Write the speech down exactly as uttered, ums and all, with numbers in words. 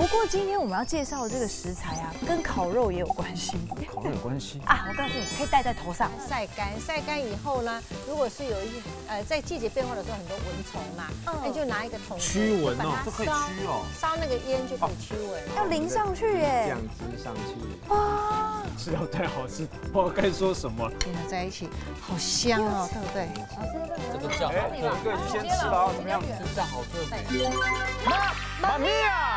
过今天我们要介绍的这个食材啊，跟烤肉也有关系。 烤肉有关系啊！我告诉你，可以戴在头上， 晒干，晒干以后呢，如果是有一些呃在季节变化的时候很多蚊虫嘛，那你就拿一个桶驱蚊哦， 这可以驱哦， 烧那个烟就可以驱蚊。 要淋上去耶， 酱汁上去， 哇， 吃到太好吃，不知道该说什么。 混合在一起，好香哦，对不对？ 这个酱好特别， 一个你先吃了啊，怎么样？ 这酱好特别。 妈妈咪呀！